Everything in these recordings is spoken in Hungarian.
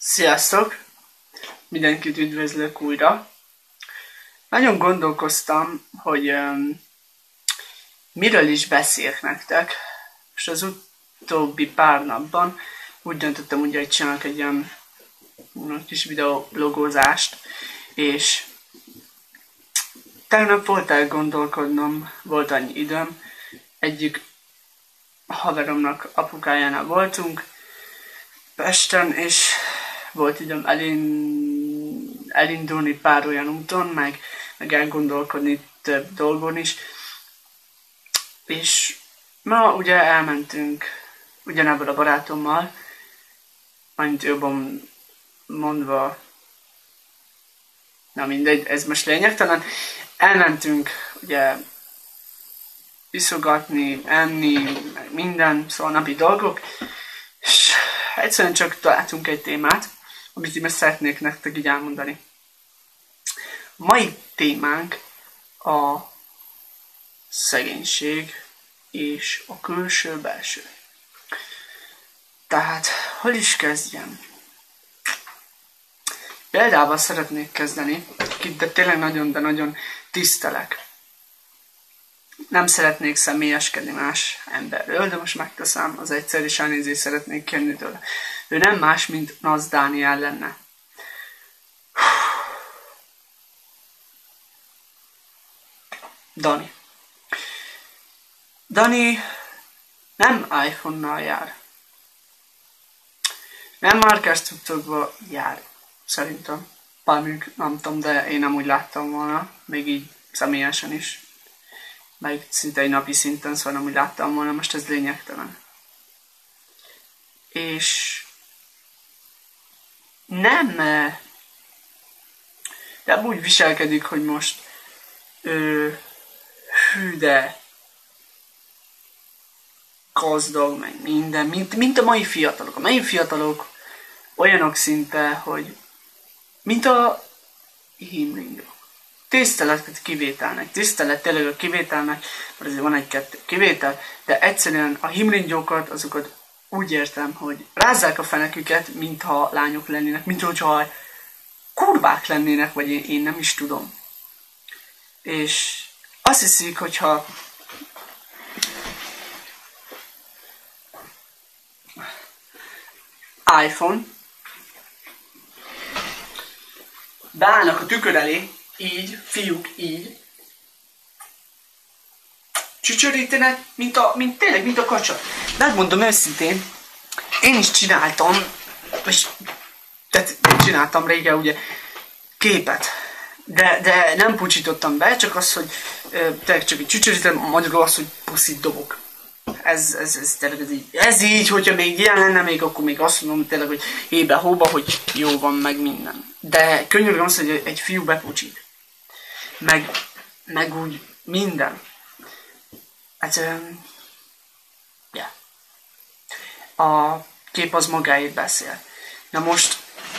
Sziasztok! Mindenkit üdvözlök újra. Nagyon gondolkoztam, hogy miről is beszélek nektek. És az utóbbi pár napban úgy döntöttem, hogy csinálok egy ilyen kis videoblogózást, és tegnap volt elgondolkodnom, volt annyi időm. Egyik haveromnak apukájánál voltunk Pesten, és volt időm elindulni pár olyan úton, meg elgondolkodni több dolgon is. És ma ugye elmentünk ugyanebből a barátommal, annyit jobban mondva, na mindegy, ez most lényegtelen. Elmentünk ugye iszogatni, enni, meg minden, szóval napi dolgok, és egyszerűen csak találtunk egy témát, amit én szeretnék nektek így elmondani. A mai témánk a szegénység és a külső-belső. Tehát, hol is kezdjem? Példával szeretnék kezdeni, akit de tényleg nagyon, de nagyon tisztelek. Nem szeretnék személyeskedni más emberről, de most megteszem, az egyszer is elnézést szeretnék kérni tőle. Ő nem más, mint Nasz Dániel lenne. Dani nem iPhone-nal jár. Nem márkás cuccokba jár, szerintem. Bármilyen, nem tudom, de én nem úgy láttam volna, még így személyesen is. Meg szinte egy napi szinten, szóval nem úgy láttam volna, most ez lényegtelen. És nem, de úgy viselkedik, hogy most hű, de gazdag, meg minden, mint a mai fiatalok. A mai fiatalok olyanok szinte, hogy mint a himlingok. Tiszteletet kivételnek, tisztelet tényleg a kivételnek, mert azért van egy-kettő kivétel, de egyszerűen a himlingyokat, azokat úgy értem, hogy rázzák a feneküket, mintha lányok lennének, mintha kurvák lennének, vagy én nem is tudom. És azt hiszik, hogyha iPhone beállnak a tükör elé, így, fiúk, így, csücsörítenek, mint a kacsa. De hát mondom őszintén, én is csináltam, és tehát csináltam régen ugye képet, de nem pucsítottam be, csak az, hogy tényleg csak így csücsörítem, magyarul az, hogy puszit dobok. Ez tényleg ez így, hogyha még ilyen lenne, még akkor még azt mondom tényleg, hogy hébe-hóba, hogy jó van, meg minden. De könyörgöm azt, hogy egy fiú bepucsít. Meg úgy minden. Hát, yeah. A kép az magáért beszél. Na most,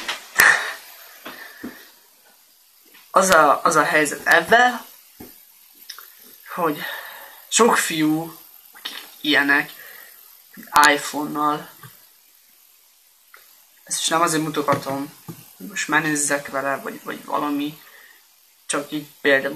az a helyzet ebben, hogy sok fiú, akik ilyenek, iPhone-nal, ezt is nem azért mutogatom, most menőzzek vele, vagy valami, csak így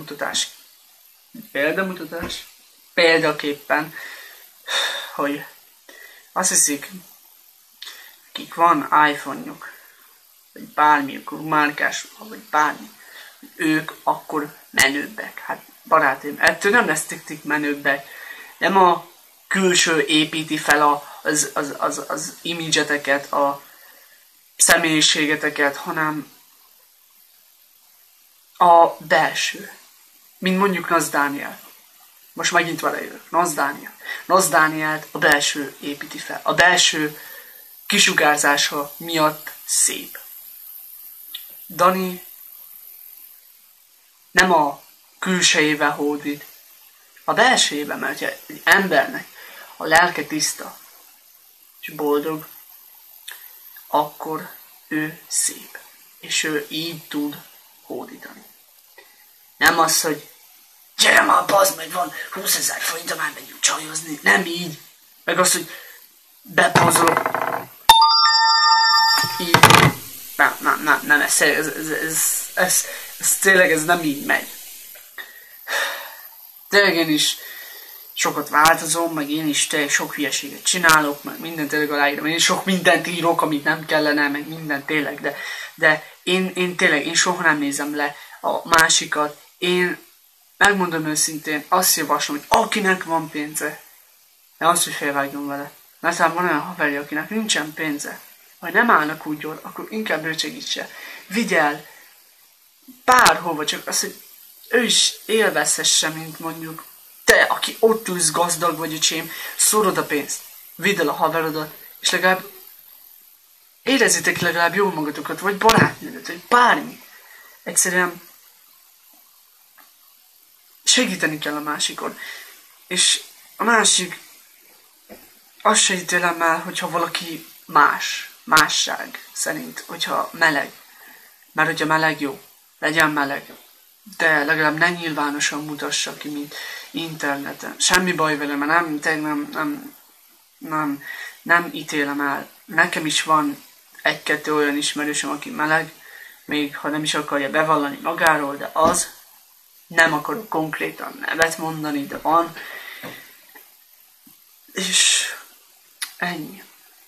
példaképpen, hogy azt hiszik, akik van iPhone-juk, vagy bármiük, márkás, vagy bármi, ők akkor menőbbek. Hát barátaim, ettől nem lesztek menőbbek. Nem a külső építi fel az imidzseteket, a személyiségeteket, hanem a belső. Mint mondjuk Nasz Dániel. Most megint vele jövök. Nasz Dániel. Nasz Dánielt a belső építi fel. A belső kisugárzása miatt szép. Dani nem a külsejével hódít, a belsejében, mert ha egy embernek a lelke tiszta és boldog, akkor ő szép. És ő így tud hódítani. Nem az, hogy gyere már, bazd meg, van 20 000 forint, már megyünk csajozni. Nem így. Meg az, hogy bepozolok így nem, ez tényleg ez nem így megy. Tényleg én is sokat változom, meg én is tényleg sok hülyeséget csinálok, meg mindent tényleg aláírom, én sok mindent írok, amit nem kellene, meg mindent tényleg, de én tényleg, én soha nem nézem le a másikat. Én megmondom őszintén, azt javaslom, hogy akinek van pénze, de az, hogy felvágjon vele. Mert van olyan haverja, akinek nincsen pénze, vagy nem állnak úgy jól, akkor inkább ő segítse. Vigyel bárhova, csak az, hogy ő is élvezhesse, mint mondjuk te, aki ott ülsz gazdag vagy, öcsém, szórod a pénzt, vidd el a haverodat, és legalább érezzétek legalább jól magatokat, vagy barátnődet, vagy bármi. Egyszerűen segíteni kell a másikon. És a másik, azt se ítélem el, hogyha valaki másság szerint, hogyha meleg. Mert hogyha meleg, jó, legyen meleg. De legalább ne nyilvánosan mutassa ki, mint interneten. Semmi baj vele, mert nem ítélem el. Nekem is van egy-kettő olyan ismerősöm, aki meleg, még ha nem is akarja bevallani magáról, de az, nem akarok konkrétan nevet mondani, de van. És ennyi.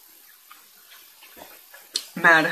Mert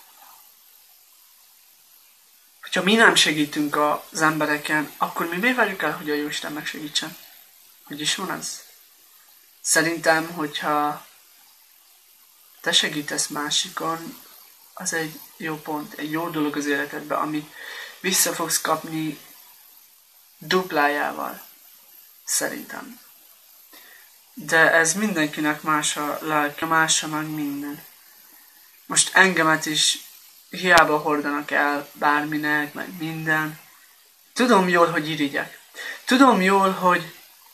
hogyha mi nem segítünk az embereken, akkor mi miért várjuk el, hogy a Jóisten megsegítsen? Hogy is van ez? Szerintem, hogyha te segítesz másikon, az egy jó pont, egy jó dolog az életedben, amit vissza fogsz kapni duplájával. Szerintem. De ez mindenkinek más a lelke, más a meg minden. Most engemet is hiába hordanak el bárminek, meg minden. Tudom jól, hogy irigyek. Tudom jól, hogy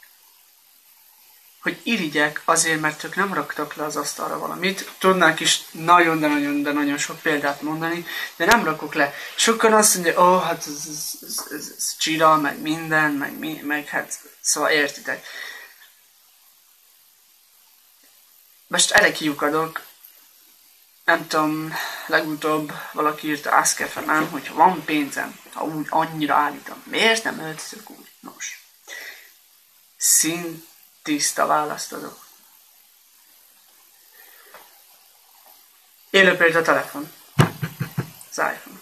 irigyek azért, mert ők nem raktak le az asztalra valamit. Tudnák is nagyon sok példát mondani, de nem rakok le. Sokan azt mondja, hát ez csira, meg minden, meg hát, szóval értitek. Most erre kiukadok. Nem tudom, legutóbb valaki írta Askefemen, hogy ha van pénzem, ha úgy annyira állítom, miért nem öltözök úgy? Nos, szintiszta választ adok. Élő példa a telefon. Az iPhone.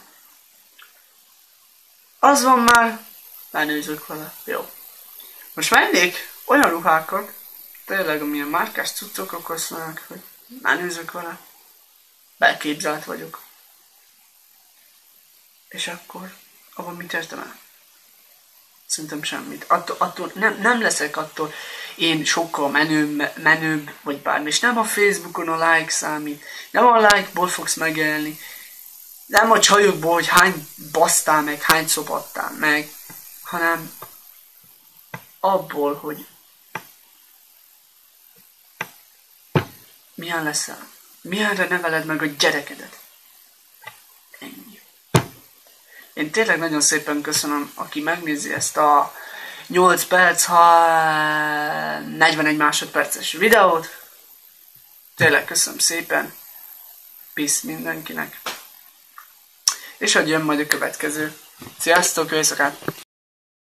Az van már, menőzök vele. Jó. Most vennék olyan ruhákat, tényleg amilyen márkás cuccok okoznak, hogy menőzök vele. Belképzelt vagyok. És akkor, abban mit értem el? Szerintem semmit. Attól nem leszek attól én sokkal menőbb, vagy bármi. És nem a Facebookon a like számít. Nem a like-ból fogsz megélni. Nem a csajokból, hogy hány basztál meg, hány szopattál meg. Hanem abból, hogy milyen leszel. Milyenre neveled meg a gyerekedet. Ennyi. Én tényleg nagyon szépen köszönöm, aki megnézi ezt a 8 perc, 41 másodperces videót. Tényleg köszönöm szépen. Peace mindenkinek. És hogy jön majd a következő. Sziasztok, jó éjszakát!